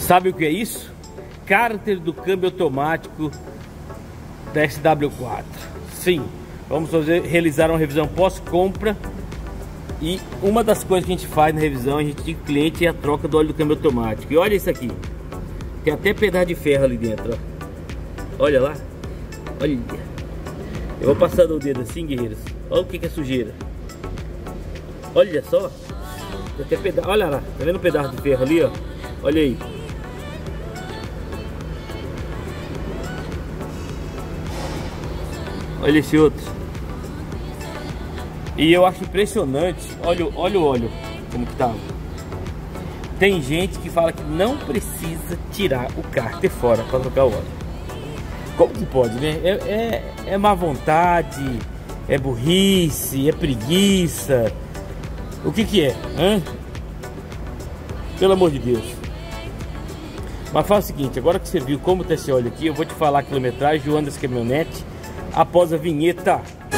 Sabe o que é isso? Cárter do câmbio automático da SW4. Sim, vamos realizar uma revisão pós-compra. E uma das coisas que a gente faz na revisão, a gente tem cliente, é a troca do óleo do câmbio automático. E olha isso aqui, tem até pedaço de ferro ali dentro, ó. Olha lá, olha. Eu vou passando o dedo assim, guerreiros. Olha o que é sujeira. Olha só, tem até pedaço, olha lá, tá vendo o pedaço de ferro ali, ó. Olha aí. Olha esse outro. E eu acho impressionante, olha o óleo como que tá. Tem gente que fala que não precisa tirar o cárter fora para trocar o óleo. Como que pode, né? É má vontade, é burrice, é preguiça. O que é? Hã? Pelo amor de Deus. Mas fala o seguinte, agora que você viu como tá esse óleo aqui, eu vou te falar a quilometragem do ano dessa caminhonete após a vinheta.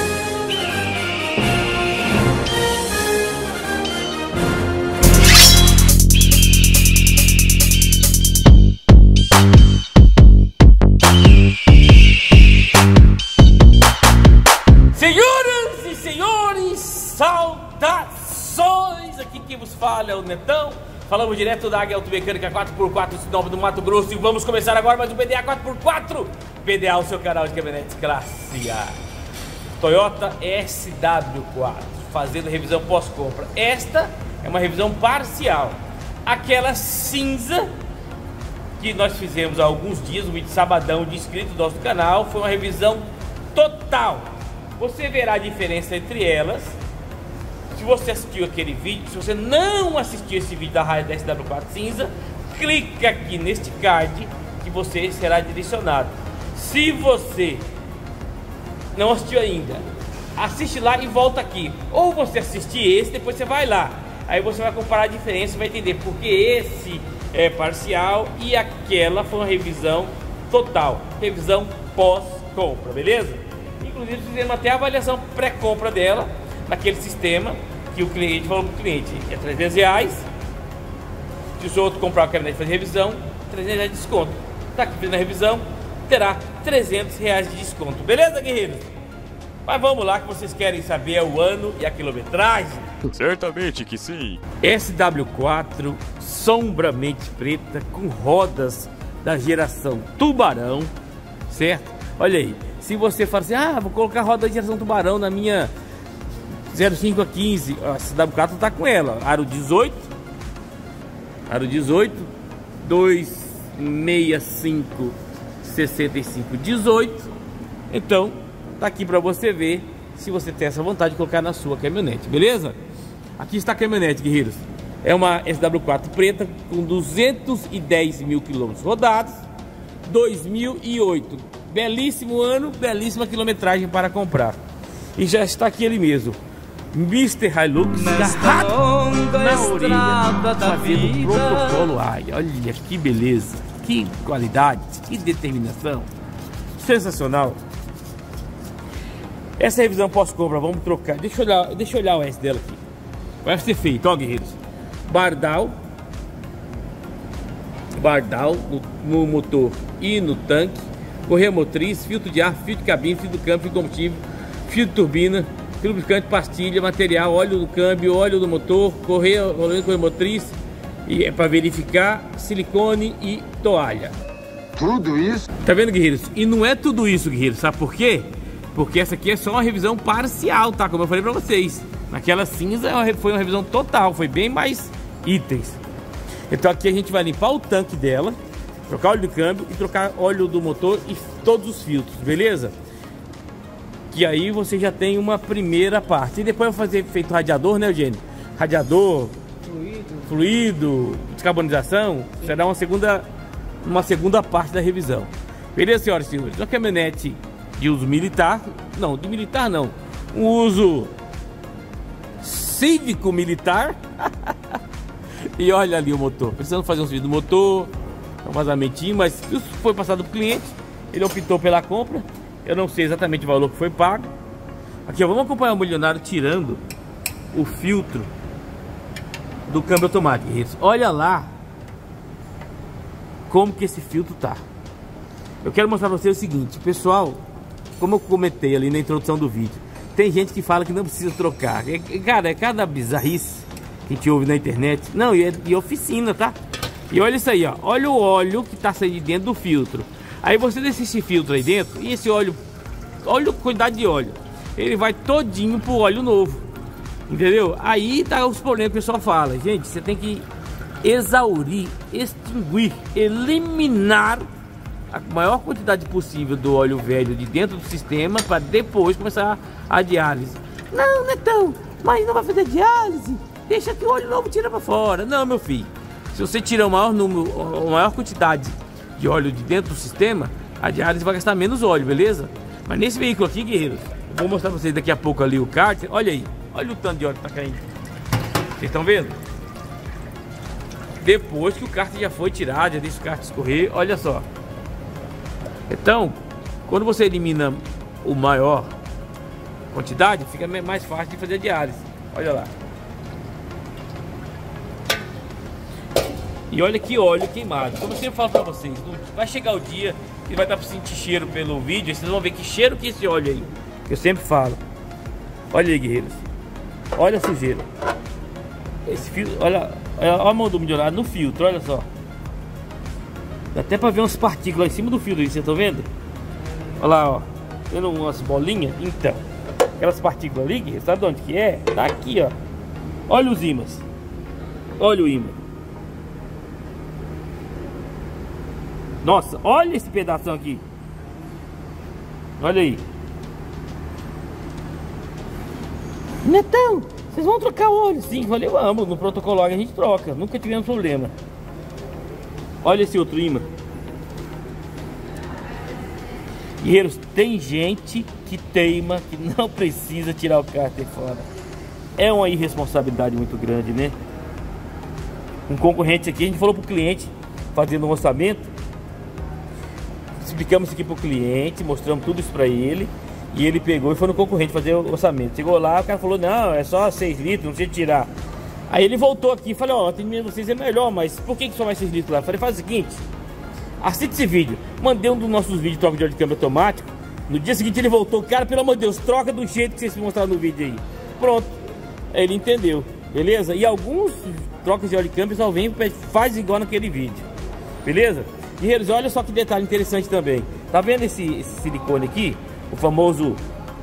Saudações! Aqui quem vos fala é o Netão. Falamos direto da Águia Automecânica 4x4 Sinop do Mato Grosso. E vamos começar agora mais um PDA 4x4. PDA, o seu canal de caminhonetes classe A. Toyota SW4, fazendo revisão pós-compra. Esta é uma revisão parcial. Aquela cinza que nós fizemos há alguns dias, um vídeo de sabadão de inscrito do nosso canal, foi uma revisão total. Você verá a diferença entre elas. Se você assistiu aquele vídeo, se você não assistiu esse vídeo da raia da SW4 cinza, clica aqui neste card que você será direcionado. Se você não assistiu ainda, assiste lá e volta aqui. Ou você assiste esse, depois você vai lá. Aí você vai comparar a diferença e vai entender porque esse é parcial e aquela foi uma revisão total. Revisão pós-compra, beleza? Inclusive fizemos até a avaliação pré-compra dela, naquele sistema que o cliente falou para o cliente, é R$300. Se o outro comprar a caminhonete e fazer revisão, R$300 de desconto. Está aqui fazendo a revisão, terá R$300 de desconto. Beleza, guerreiros? Mas vamos lá que vocês querem saber o ano e a quilometragem. Certamente que sim. SW4 sombramente preta com rodas da geração Tubarão, certo? Olha aí, se você fala assim, vou colocar roda da geração Tubarão na minha 05 a 15, a SW4 tá com ela, aro 18, 265 65 18. Então tá aqui para você ver se você tem essa vontade de colocar na sua caminhonete, beleza? Aqui está a caminhonete, guerreiros. É uma SW4 preta com 210 mil quilômetros rodados, 2008. Belíssimo ano, belíssima quilometragem para comprar. E já está aqui ele mesmo, Mr. Hilux, agarrado na orelha, fazendo protocolo AI. Olha que beleza, que qualidade, que determinação. Sensacional. Essa revisão pós-compra, vamos trocar. Deixa eu olhar o S dela aqui. Vai ser feito, ó, guerreiros. Bardal no motor e no tanque. Correia motriz, filtro de ar, filtro de cabine, filtro do câmbio, filtro de combustível, filtro de turbina, lubrificante, pastilha, material, óleo do câmbio, óleo do motor, correia motriz, e é para verificar, silicone e toalha. Tudo isso? Tá vendo, guerreiros? E não é tudo isso, guerreiros, sabe por quê? Porque essa aqui é só uma revisão parcial, tá? Como eu falei pra vocês. Naquela cinza foi uma revisão total, foi bem mais itens. Então aqui a gente vai limpar o tanque dela, trocar óleo do câmbio e trocar óleo do motor e todos os filtros, beleza? Que aí você já tem uma primeira parte. E depois eu vou fazer feito radiador, né, Eugênio? Radiador, fluido, descarbonização. Sim. Será uma segunda parte da revisão. Beleza, senhoras e senhores? Uma caminhonete de uso militar. Não, de militar não. Um uso cívico-militar. E olha ali o motor. Precisando fazer uns vídeos do motor, um vazamentinho, mas isso foi passado para o cliente. Ele optou pela compra. Eu não sei exatamente o valor que foi pago. Aqui, ó, vamos acompanhar o milionário tirando o filtro do câmbio automático. Olha lá como que esse filtro tá. Eu quero mostrar pra vocês o seguinte, pessoal, como eu comentei ali na introdução do vídeo, tem gente que fala que não precisa trocar. Cara, é cada bizarrice que a gente ouve na internet. Não, e oficina, tá? E olha isso aí, ó. Olha o óleo que tá saindo de dentro do filtro. Aí você deixa esse filtro aí dentro e esse óleo, olha a quantidade de óleo, ele vai todinho pro óleo novo. Entendeu? Aí tá os problemas que o pessoal fala. Gente, você tem que exaurir, extinguir, eliminar a maior quantidade possível do óleo velho de dentro do sistema para depois começar a diálise. Não, Netão, mas não vai fazer diálise. Deixa que o óleo novo tira para fora. Não, meu filho. Se você tirar o maior número, a maior quantidade de óleo de dentro do sistema, a diálise vai gastar menos óleo, beleza? Mas nesse veículo aqui, guerreiros, eu vou mostrar para vocês daqui a pouco ali o kart. Olha aí, olha o tanto de óleo que tá caindo. Vocês estão vendo? Depois que o kart já foi tirado, já deixa o kart escorrer, olha só. Então, quando você elimina o maior quantidade, fica mais fácil de fazer diálise. Olha lá. E olha que óleo queimado. Como eu sempre falo pra vocês, vai chegar o dia que vai dar pra sentir cheiro pelo vídeo, e vocês vão ver que cheiro que é esse óleo aí. Eu sempre falo. Olha aí, guerreiros. Olha a sujeira. Esse filtro, olha a mão do milionário no filtro, olha só. Dá até pra ver umas partículas em cima do filtro aí, vocês estão vendo? Olha lá, ó. Vendo umas bolinhas? Então, aquelas partículas ali, sabe de onde que é? Tá aqui, ó. Olha os ímãs. Olha o ímã. Nossa, olha esse pedaço aqui. Olha aí. Netão, vocês vão trocar o óleo? Sim, falei, vamos. No protocolo a gente troca. Nunca tivemos problema. Olha esse outro imã. Guerreiros, tem gente que teima que não precisa tirar o cárter fora. É uma irresponsabilidade muito grande, né? Um concorrente aqui, a gente falou pro cliente, fazendo um orçamento, explicamos isso aqui pro cliente, mostramos tudo isso pra ele, e ele pegou e foi no concorrente fazer o orçamento. Chegou lá, o cara falou, não, é só 6 litros, não precisa tirar. Aí ele voltou aqui e falou, ó, atendimento de vocês é melhor, mas por que só mais 6 litros lá? Eu falei, faz o seguinte, assiste esse vídeo. Mandei um dos nossos vídeos de troca de óleo de câmbio automático. No dia seguinte ele voltou, cara, pelo amor de Deus, troca do jeito que vocês mostraram no vídeo aí. Pronto, ele entendeu, beleza? E alguns trocas de óleo de câmbio só vem e faz igual naquele vídeo, beleza? Guerreiros, olha só que detalhe interessante também. Tá vendo esse silicone aqui? O famoso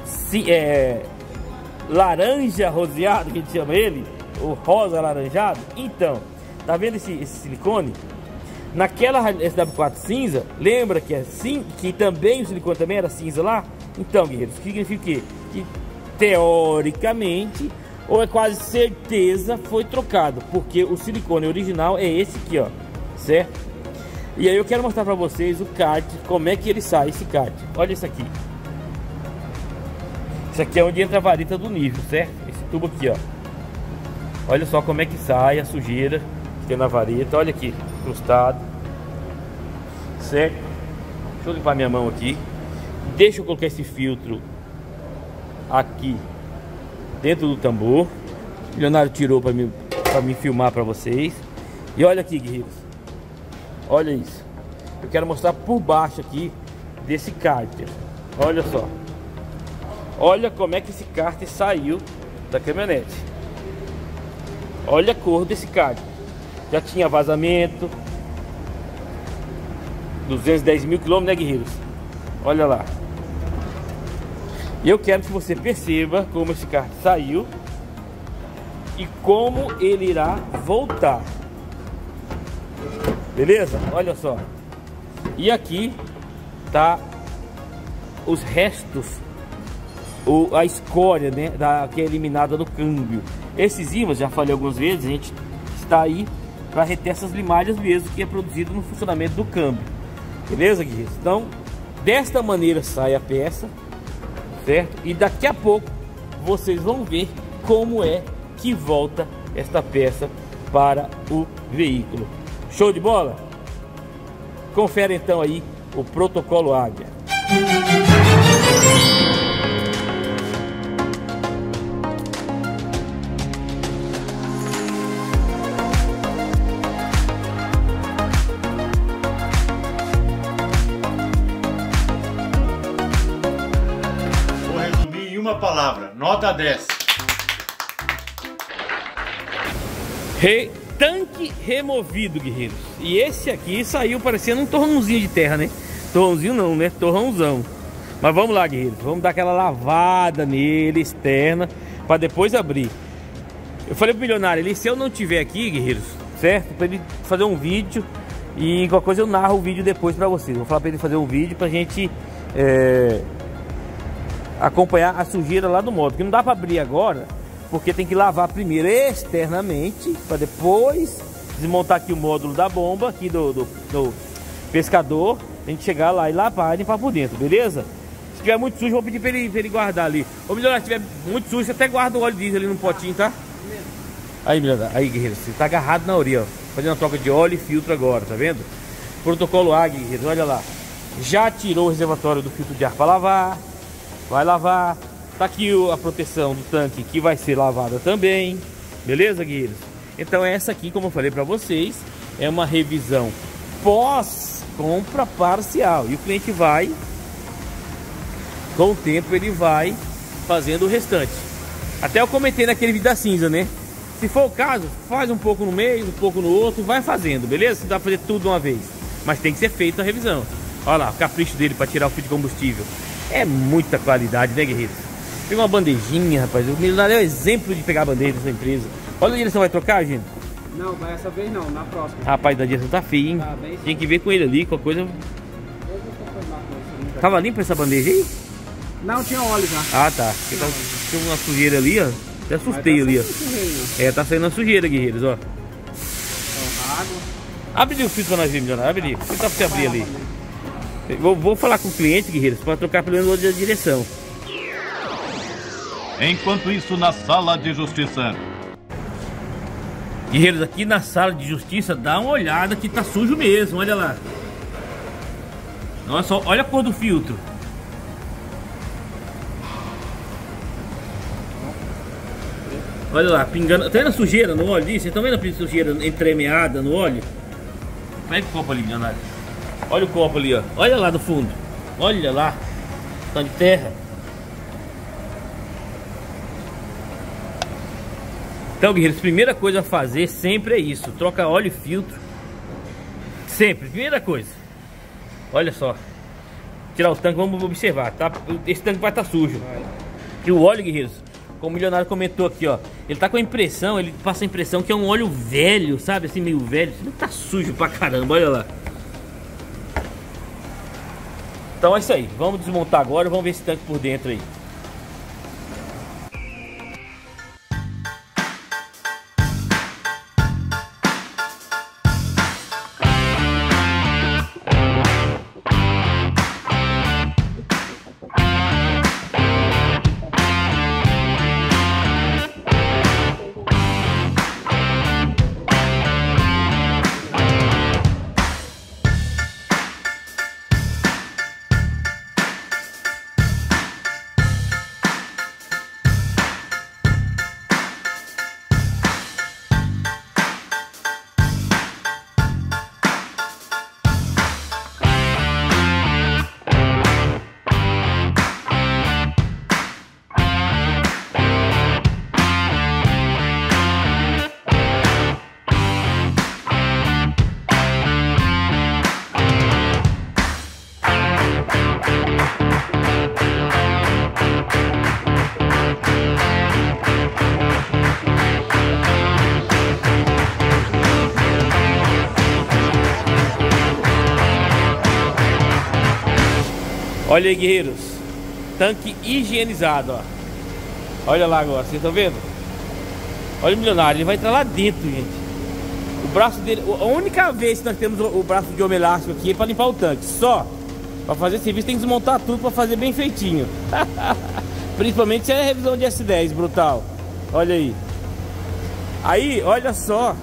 laranja roseado, que a gente chama ele, o rosa alaranjado. Então, tá vendo esse silicone? Naquela SW4 cinza, lembra que é que também o silicone também era cinza lá? Então, guerreiros, significa o quê? Que teoricamente, ou é quase certeza, foi trocado, porque o silicone original é esse aqui, ó, certo? E aí eu quero mostrar pra vocês o kart, como é que ele sai, esse kart. Olha isso aqui. Isso aqui é onde entra a vareta do nível, certo? Esse tubo aqui, ó. Olha só como é que sai a sujeira que tem na vareta. Olha aqui, incrustado. Certo? Deixa eu limpar minha mão aqui. Deixa eu colocar esse filtro aqui dentro do tambor. O Leonardo tirou pra me filmar pra vocês. E olha aqui, guerreiros. Olha isso. Eu quero mostrar por baixo aqui desse cárter. Olha só. Olha como é que esse cárter saiu da caminhonete. Olha a cor desse cárter. Já tinha vazamento. 210 mil quilômetros, né, guerreiros? Olha lá. E eu quero que você perceba como esse cárter saiu e como ele irá voltar. Beleza? Olha só. E aqui tá os restos, a escória, né, que é eliminada do câmbio. Esses ímãs, já falei algumas vezes, a gente está aí para reter essas limalhas mesmo que é produzido no funcionamento do câmbio. Beleza, guerreiros? Então, desta maneira sai a peça, certo? E daqui a pouco vocês vão ver como é que volta esta peça para o veículo. Show de bola? Confere então aí o protocolo Águia. última palavra. Nota 10. Tanque removido, guerreiros. E esse aqui saiu parecendo um torrãozinho de terra, né? Torrãozinho não, né? Torrãozão. Mas vamos lá, guerreiros. Vamos dar aquela lavada nele, externa, para depois abrir. Eu falei pro milionário ali, se eu não tiver aqui, guerreiros, certo? Para ele fazer um vídeo e qualquer coisa eu narro o vídeo depois para vocês. Vou falar para ele fazer um vídeo pra gente acompanhar a sujeira lá do módulo. Porque não dá para abrir agora, porque tem que lavar primeiro externamente, para depois desmontar aqui o módulo da bomba, aqui do pescador. A gente chegar lá e lavar e limpar por dentro, beleza? Se tiver muito sujo, vou pedir pra ele guardar ali. Ô, milionário, se tiver muito sujo, você até guarda o óleo diesel ali no potinho, tá? Aí, milionário, aí, guerreiro, você tá agarrado na orelha, ó. Fazendo a troca de óleo e filtro agora, tá vendo? Protocolo A, guerreiro, olha lá. Já tirou o reservatório do filtro de ar pra lavar. Vai lavar. Tá aqui a proteção do tanque que vai ser lavada também. Beleza, guerreiros? Então essa aqui, como eu falei pra vocês, é uma revisão pós-compra parcial. E o cliente vai, com o tempo, ele vai fazendo o restante. Até eu comentei naquele vídeo da cinza, né? Se for o caso, faz um pouco no meio, um pouco no outro, vai fazendo, beleza? Não dá pra fazer tudo de uma vez, mas tem que ser feita a revisão. Olha lá, o capricho dele para tirar o fio de combustível. É muita qualidade, né, guerreiros? Pega uma bandejinha, rapaz. O milionário é o exemplo de pegar a bandeja dessa empresa. Olha a direção, vai trocar, gente? Não, vai essa vez não, na próxima. Rapaz, da direção tá feia, hein? Tá bem, tem que ver com ele ali, qualquer coisa. Tava limpa essa bandeja aí? Não, tinha óleo já. Ah, tá. Tinha uma sujeira ali, ó. Até assustei ali, ó. Tá saindo uma sujeira, guerreiros, ó. Água. Abre ali o filtro pra nós ver, milionário. Abre ali. O que tá pra você abrir ali? Vou falar com o cliente, guerreiros, para trocar pelo menos a direção. Enquanto isso, na sala de justiça. Guerreiros, aqui na sala de justiça, dá uma olhada que tá sujo mesmo, olha lá. Olha só, olha a cor do filtro. Olha lá, pingando. Tá vendo a sujeira no óleo? Vocês estão vendo a sujeira entremeada no óleo? Pega o copo ali, milionário. Olha o copo ali, ó. Olha lá no fundo. Olha lá. Tá de terra. Então, guerreiros, primeira coisa a fazer sempre é isso. Troca óleo e filtro. Sempre, primeira coisa. Olha só. Tirar o tanque, vamos observar, tá? Esse tanque vai estar sujo. E o óleo, guerreiros, como o milionário comentou aqui, ó, ele tá com a impressão, ele passa a impressão que é um óleo velho, sabe? Assim, meio velho. Ele tá sujo pra caramba, olha lá. Então é isso aí, vamos desmontar agora, vamos ver esse tanque por dentro aí. Olha aí, guerreiros, tanque higienizado, ó. Olha lá agora, vocês estão vendo? Olha o milionário, ele vai entrar lá dentro, gente. O braço dele, a única vez que nós temos o braço de homem elástico aqui é para limpar o tanque. Só para fazer serviço tem que desmontar tudo para fazer bem feitinho. Principalmente se é a revisão de S10 brutal. Olha aí. Aí, olha só.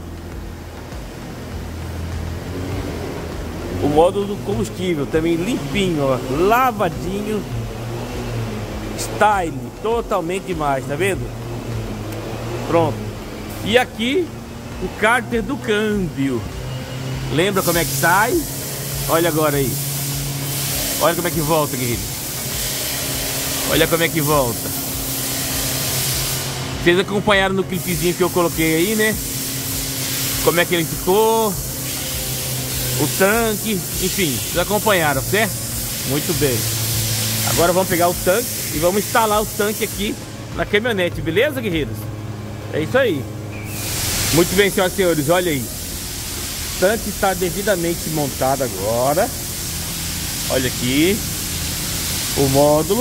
O módulo do combustível também limpinho, ó, lavadinho, style, totalmente demais, tá vendo? Pronto. E aqui o cárter do câmbio. Lembra como é que sai? Olha agora aí. Olha como é que volta, guerreiro. Olha como é que volta. Vocês acompanharam no clipezinho que eu coloquei aí, né? Como é que ele ficou, o tanque, enfim, vocês acompanharam, certo? Muito bem. Agora vamos pegar o tanque e vamos instalar o tanque aqui na caminhonete, beleza, guerreiros? É isso aí. Muito bem, senhoras e senhores, olha aí. O tanque está devidamente montado agora. Olha aqui o módulo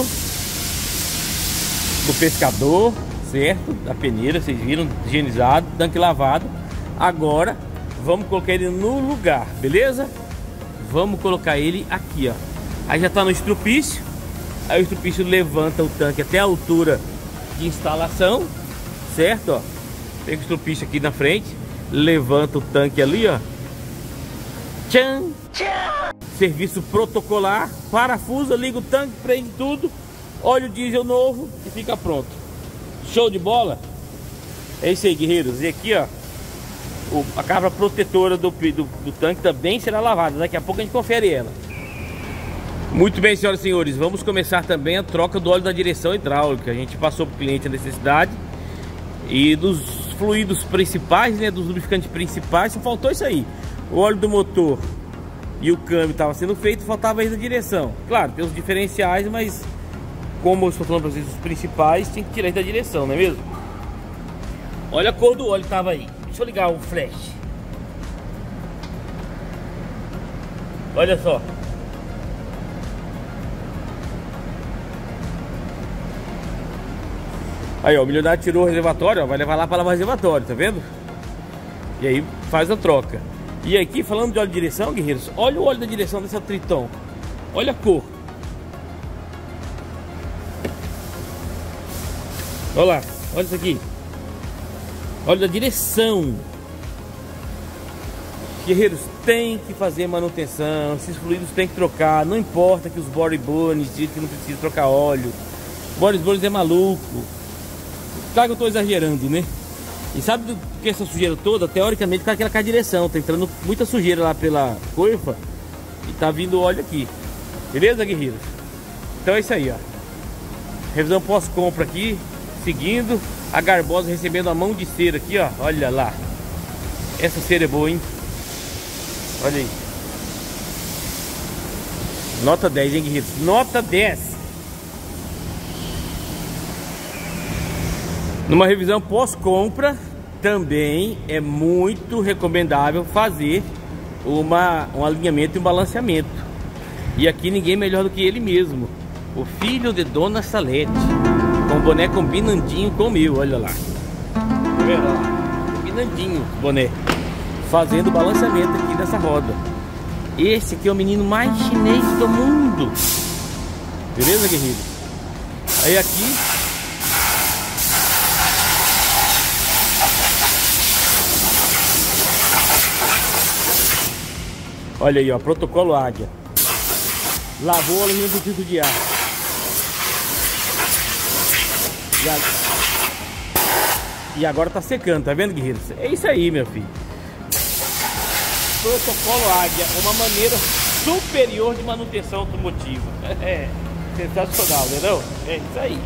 do pescador, certo? Da peneira, vocês viram, higienizado, tanque lavado. Agora vamos colocar ele no lugar, beleza? Vamos colocar ele aqui, ó. Aí já tá no estrupício. Aí o estrupício levanta o tanque até a altura de instalação, certo? Ó, pega o estrupício aqui na frente, levanta o tanque ali, ó. Tchan! Serviço protocolar, parafusa, liga o tanque, prende tudo, óleo diesel novo e fica pronto. Show de bola? É isso aí, guerreiros. E aqui, ó, a cabra protetora do tanque também será lavada. Daqui a pouco a gente confere ela. Muito bem, senhoras e senhores, vamos começar também a troca do óleo da direção hidráulica. A gente passou para o cliente a necessidade. E dos fluidos principais, né, dos lubrificantes principais, só faltou isso aí. O óleo do motor e o câmbio estava sendo feito, faltava aí da direção. Claro, tem os diferenciais, mas como eu estou falando para vocês, os principais tem que tirar da direção, não é mesmo? Olha a cor do óleo que estava aí. Deixa eu ligar o flash. Olha só. Aí, ó, o milionário tirou o reservatório, ó, vai levar lá para lavar o reservatório, tá vendo? E aí faz a troca. E aqui, falando de óleo de direção, guerreiros, olha o óleo da direção dessa Triton. Olha a cor. Olha lá, olha isso aqui. Óleo da direção. Guerreiros, tem que fazer manutenção. Esses fluidos tem que trocar. Não importa que os Boris Bones dizem que não precisa trocar óleo. Boris Bones é maluco. Claro que eu tô exagerando, né? E sabe do que essa sujeira toda? Teoricamente, com aquela direção. Tá entrando muita sujeira lá pela coifa. E tá vindo óleo aqui. Beleza, guerreiros? Então é isso aí, ó. Revisão pós-compra aqui. Seguindo. A Garbosa recebendo a mão de cera aqui, ó. Olha lá. Essa cera é boa, hein? Olha aí. Nota 10, hein, guerreiros? Nota 10. Numa revisão pós-compra, também é muito recomendável fazer um alinhamento e um balanceamento. E aqui ninguém melhor do que ele mesmo. O filho de Dona Salete. Com o boné combinandinho com o meu, olha lá. Tá vendo? Olha lá. Combinandinho o boné. Fazendo o balanceamento aqui dessa roda. Esse aqui é o menino mais chinês do mundo. Beleza, guerreiro? Aí aqui... Olha aí, ó, protocolo Águia. Lavou o alumínio do filtro de ar. E agora tá secando, tá vendo, guerreiros? É isso aí, meu filho. Protocolo Águia, uma maneira superior de manutenção automotiva. É sensacional, né não? É isso aí.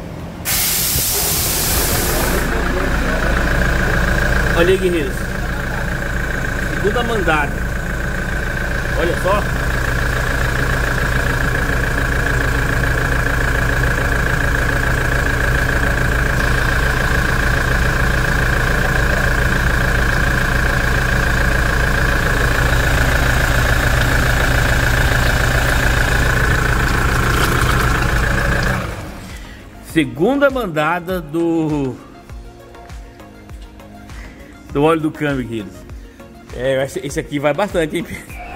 Olha aí, guerreiros. Segunda mandada. Olha só. Segunda mandada do óleo do câmbio, queridos. Esse aqui vai bastante, hein?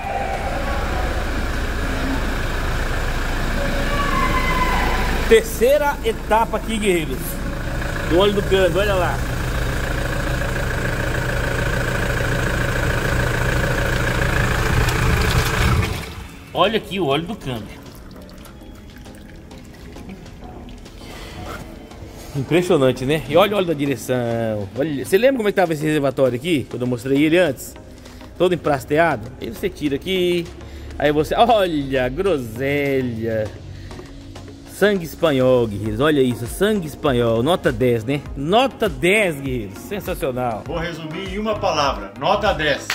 Terceira etapa aqui, guerreiros, do óleo do câmbio, olha lá. Olha aqui o óleo do câmbio. Impressionante, né? E olha o óleo da direção. Olha, você lembra como é que tava esse reservatório aqui? Quando eu mostrei ele antes? Todo emprasteado. Aí você tira aqui. Aí você... Olha, groselha. sangue espanhol, guerreiros. Olha isso, sangue espanhol. Nota 10, né? Nota 10, guerreiros. Sensacional. Vou resumir em uma palavra. Nota 10.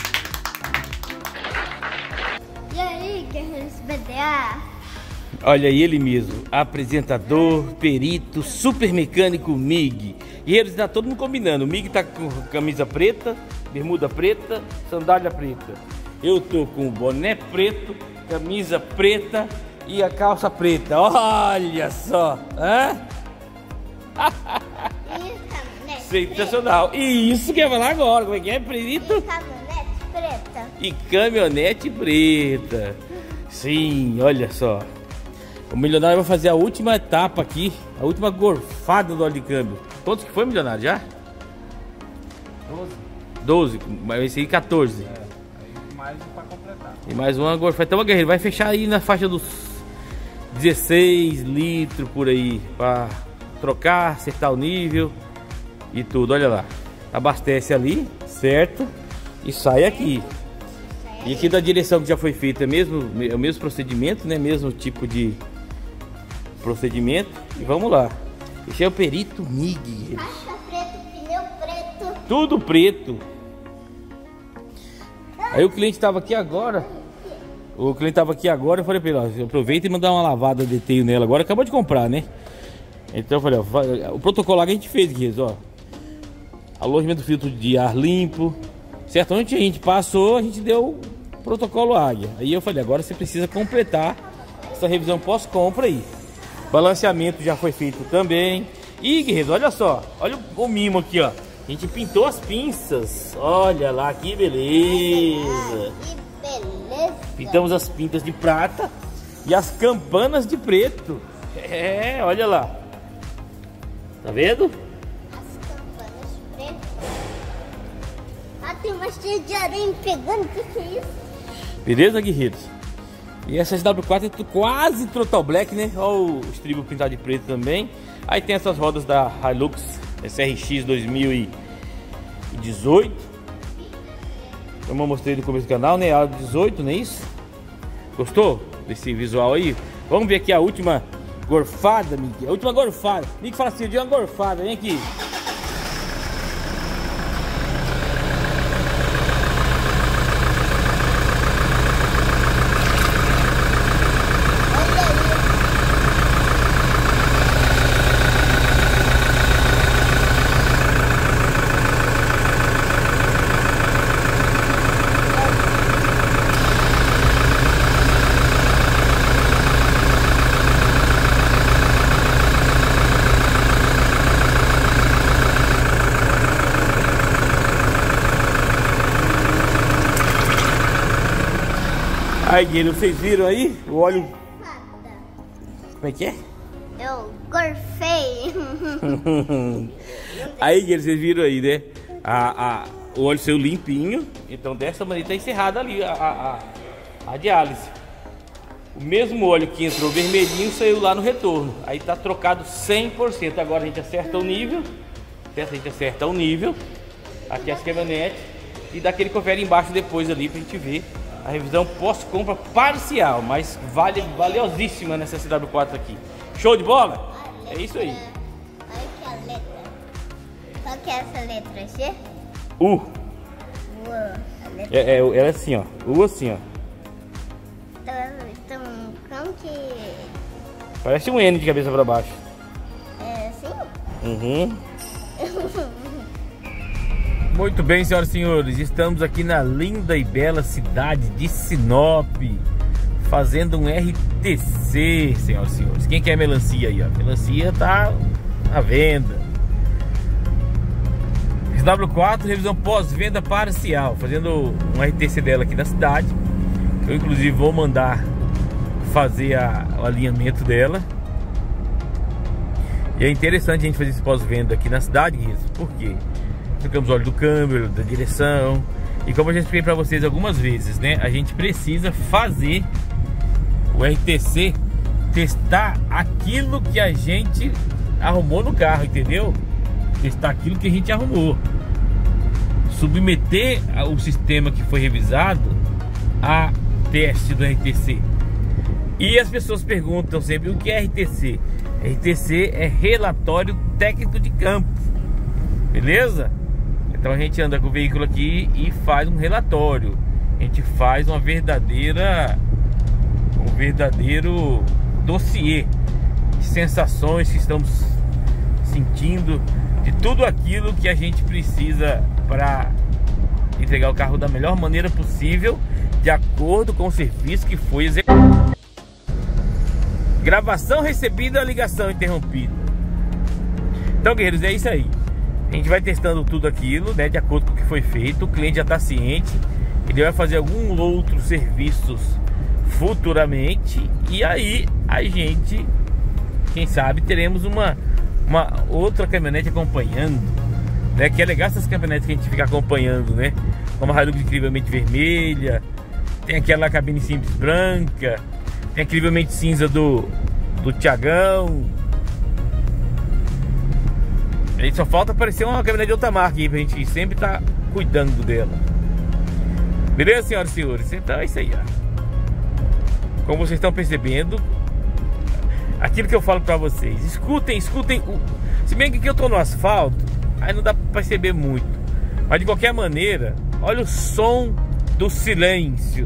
E aí, guerreiros BDA? Olha ele mesmo, apresentador, perito, super mecânico MIG. E eles tá todo mundo combinando. O MIG tá com camisa preta, bermuda preta, sandália preta. Eu tô com o boné preto, camisa preta e a calça preta. Olha só, hã? Sensacional. E isso que eu ia falar agora, como é que é, perito? E caminhonete preta. E caminhonete preta. Sim, olha só. O milionário vai fazer a última etapa aqui, a última gorfada do óleo de câmbio. Quantos que foi, milionário, já? 12, mas esse aí 14. Aí mais um pra completar. E mais uma gorfada. Então, guerreiro, vai fechar aí na faixa dos 16 litros por aí, pra trocar, acertar o nível e tudo, olha lá. Abastece ali, certo? E sai aqui. E aqui da direção que já foi feita, é o mesmo procedimento, né? Mesmo tipo de procedimento. E vamos lá. Esse é o perito MIG. Caixa preta, pneu preto. Tudo preto. Aí o cliente estava aqui agora. Eu falei pra ele, ó, aproveita e mandar uma lavada de teio nela agora. Acabou de comprar, né? Então eu falei, ó, o protocolo que a gente fez, Guiz, ó. Alojamento do filtro de ar limpo. Certo? Onde a gente passou, a gente deu o protocolo Águia. Aí eu falei, agora você precisa completar essa revisão pós-compra aí. Balanceamento já foi feito também. E, guerreiro, olha só. Olha o mimo aqui, ó. A gente pintou as pinças. Olha lá, que beleza. Que beleza. Pintamos as pintas de prata e as campanas de preto. É, olha lá. Tá vendo? As campanas pretas. Ah, tem uma cheia de aranha pegando. O que é isso? Beleza, guerreiros? E essa SW4 é quase Total Black, né? Olha o estribo pintado de preto também. Aí tem essas rodas da Hilux SRX 2018. Eu mostrei no começo do canal, né? A 18, não é isso? Gostou desse visual aí? Vamos ver aqui a última gorfada, Mick. A última gorfada. Mick fala assim, eu dei uma gorfada, vem aqui. Aí, guerreiro, vocês viram aí? O óleo... Como é que é? Eu gorfei. Aí, guerreiro, vocês viram aí, né? O óleo saiu limpinho. Então, dessa maneira, tá encerrada ali a diálise. O mesmo óleo que entrou vermelhinho saiu lá no retorno. Aí tá trocado 100%. Agora a gente acerta o nível. Certo? A gente acerta o nível. Aqui as caminhonetes. E dá aquele confere embaixo depois ali pra gente ver a revisão pós-compra parcial, mas valiosíssima nessa CW4 aqui. Show de bola? É isso aí. Olha aqui a letra. Qual que é essa letra? G? U. A letra. Ela é assim, ó. U assim, ó. Então, como que... Parece um N de cabeça pra baixo. É assim? Uhum. Muito bem, senhoras e senhores, estamos aqui na linda e bela cidade de Sinop, fazendo um RTC, senhoras e senhores. Quem quer melancia aí, ó? Melancia tá à venda. SW4, revisão pós-venda parcial, fazendo um RTC dela aqui na cidade. Eu inclusive vou mandar fazer o alinhamento dela. E é interessante a gente fazer esse pós-venda aqui na cidade, por quê? Trocamos óleo do câmbio, da direção. E como eu já expliquei para vocês algumas vezes, né? A gente precisa fazer o RTC, testar aquilo que a gente arrumou no carro, entendeu? Testar aquilo que a gente arrumou. Submeter o sistema que foi revisado a teste do RTC. E as pessoas perguntam sempre o que é RTC. RTC é relatório técnico de campo, beleza? Então a gente anda com o veículo aqui e faz um relatório. A gente faz um verdadeiro dossiê de sensações que estamos sentindo, de tudo aquilo que a gente precisa para entregar o carro da melhor maneira possível, de acordo com o serviço que foi executado. Gravação recebida, ligação interrompida. Então, guerreiros, é isso aí. A gente vai testando tudo aquilo, né, de acordo com o que foi feito. O cliente já está ciente. Ele vai fazer alguns outros serviços futuramente. E aí, a gente, quem sabe, teremos uma outra caminhonete acompanhando, né? Que é legal essas caminhonetes que a gente fica acompanhando, né? Como a Hilux incrivelmente vermelha. Tem aquela cabine simples branca. Tem a incrivelmente cinza do Thiagão. Aí só falta aparecer uma caminhonete de outra marca aí pra gente sempre estar cuidando dela. Beleza, senhoras e senhores? Então é isso aí, ó. Como vocês estão percebendo, aquilo que eu falo pra vocês, escutem. Se bem que aqui eu tô no asfalto, aí não dá pra perceber muito. Mas de qualquer maneira, olha o som do silêncio.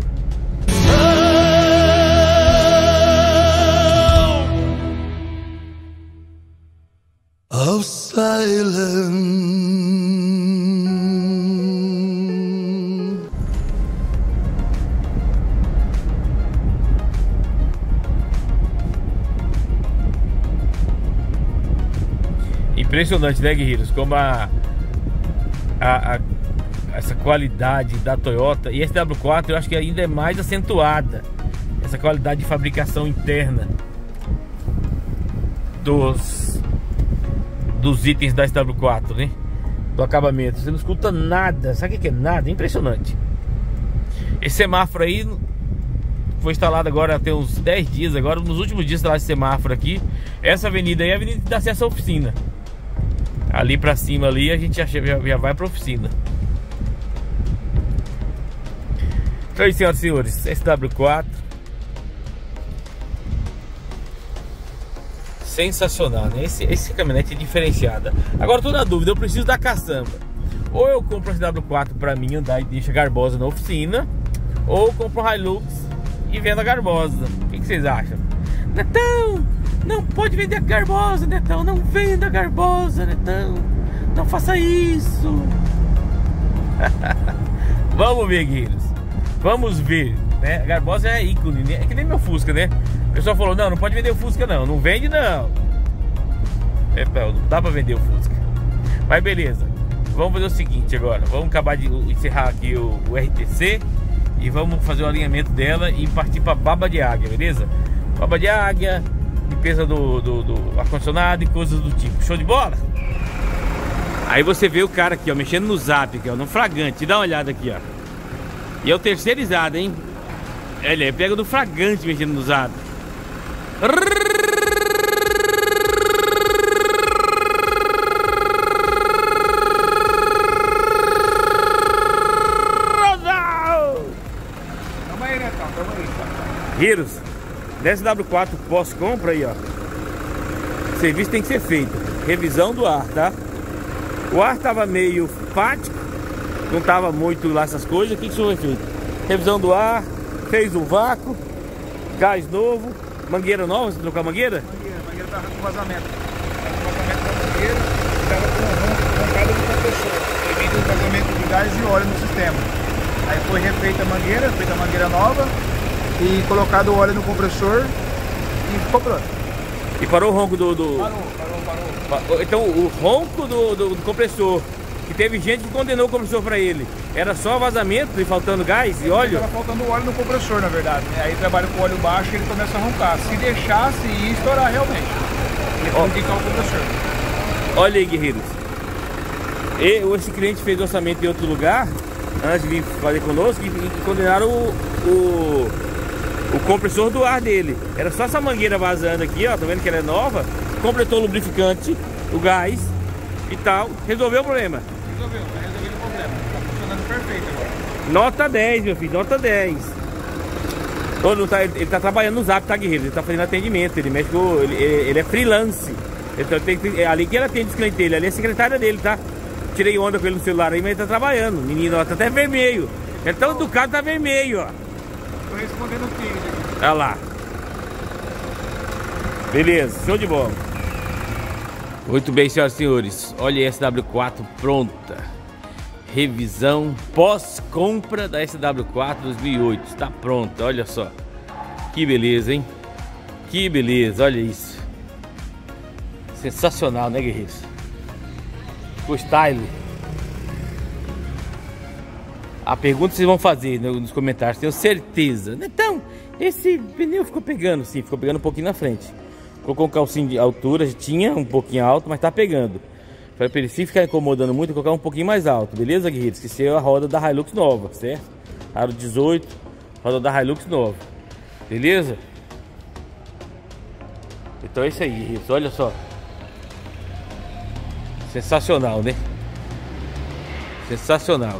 Of silence. Impressionante, né, guerreiros? Como essa qualidade da Toyota e SW4 eu acho que ainda é mais acentuada. Essa qualidade de fabricação interna dos itens da SW4, né? Do acabamento. Você não escuta nada. Sabe o que é nada? É impressionante. Esse semáforo aí foi instalado agora tem uns 10 dias. Agora, nos últimos dias instalaram esse semáforo aqui. Essa avenida aí é a avenida que dá acesso à oficina. Ali pra cima ali a gente já vai pra oficina. Então aí, senhoras e senhores, SW4 sensacional, né? Esse caminhonete é diferenciada. Agora eu tô na dúvida, eu preciso da caçamba. Ou eu compro a SW4 pra mim andar e deixa a garbosa na oficina, ou eu compro um Hilux e vendo a garbosa. O que vocês acham? Netão, não pode vender a garbosa, Netão. Não venda a garbosa, Netão. Não faça isso. Vamos ver, guerreiros. Vamos ver, né? A garbosa é ícone, né? É que nem meu Fusca, né? O pessoal falou, não pode vender o Fusca não. Não vende não. Não dá pra vender o Fusca. Mas beleza. Vamos fazer o seguinte agora. Vamos acabar de encerrar aqui o RTC. E vamos fazer o alinhamento dela e partir pra baba de águia, beleza? Baba de águia, limpeza do ar-condicionado e coisas do tipo. Show de bola? Aí você vê o cara aqui, ó, mexendo no zap aqui, ó, no fragante. Dá uma olhada aqui, ó. E é o terceirizado, hein? Ele pega do fragante mexendo no zap. Tamo aí, Netão, tamo aí. Heroes, SW4 pós-compra aí, ó. O serviço tem que ser feito. Revisão do ar, tá? O ar tava meio fático, não tava muito lá essas coisas. O que isso foi feito? Revisão do ar, fez um vácuo, gás novo, mangueira nova. Você trocou a mangueira? Mangueira tava com vazamento. Tava com vazamento da mangueira, tava com roncada do compressor. Devido ao vazamento de gás e óleo no sistema. Aí foi refeita a mangueira, feita a mangueira nova e colocado o óleo no compressor e ficou pronto. E parou o ronco do... Parou. Então o ronco do compressor, que teve gente que condenou o compressor pra ele, era só vazamento e faltando gás e óleo? Tava faltando óleo no compressor, na verdade, né? Aí trabalha com óleo baixo e ele começa a roncar. Se deixasse, ia estourar realmente. Ele tem que indicar o compressor. Olha aí, guerreiros. Esse cliente fez orçamento em outro lugar antes de vir fazer conosco e condenaram o compressor do ar dele. Era só essa mangueira vazando aqui, ó. Tá vendo que ela é nova? Completou o lubrificante, o gás e tal. Resolveu o problema. Resolveu o problema. Tá funcionando perfeito agora. Nota 10, meu filho, nota 10. Ou não tá, ele tá trabalhando no Zap, tá, guerreiro? Ele tá fazendo atendimento, ele mexe com... Ele é freelance. Então ali que ele atende os clientes dele, ali é a secretária dele, tá? Tirei onda com ele no celular aí, mas ele tá trabalhando. Menino, ó, tá até vermelho. É tão educado, tá vermelho, ó. Tô respondendo o filho. Olha lá. Beleza, show de bola. Muito bem, senhoras e senhores. Olha a SW4 pronta. Revisão pós-compra da SW4 2008. Está pronta, olha só. Que beleza, hein? Que beleza, olha isso. Sensacional, né, guerreiros? O style. A pergunta que vocês vão fazer nos comentários, tenho certeza. Então, esse pneu ficou pegando, sim, ficou pegando um pouquinho na frente. Colocou um calcinho de altura, tinha um pouquinho alto, mas tá pegando. Para ele se ficar incomodando muito, colocar um pouquinho mais alto, beleza, guerreiros? Que seja a roda da Hilux nova, certo? Aro 18, roda da Hilux nova, beleza? Então é isso aí, guerreiros, olha só. Sensacional, né? Sensacional.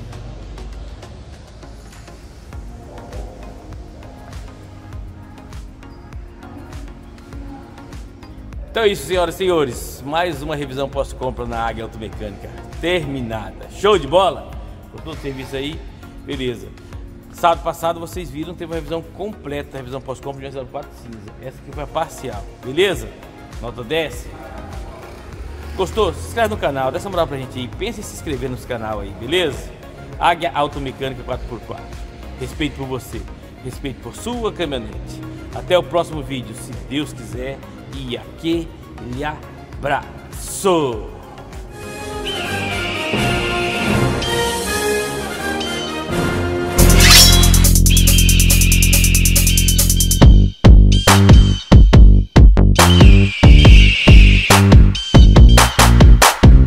Então é isso, senhoras e senhores. Mais uma revisão pós-compra na Águia Automecânica terminada. Show de bola? Gostou do serviço aí? Beleza. Sábado passado vocês viram, teve uma revisão completa da revisão pós-compra de uma 04 cinza. Essa aqui foi a parcial. Beleza? Nota 10. Gostou? Se inscreve no canal, dá essa moral pra gente aí. Pensa em se inscrever nesse canal aí, beleza? Águia Automecânica 4x4. Respeito por você. Respeito por sua caminhonete. Até o próximo vídeo, se Deus quiser. E aquele abraço!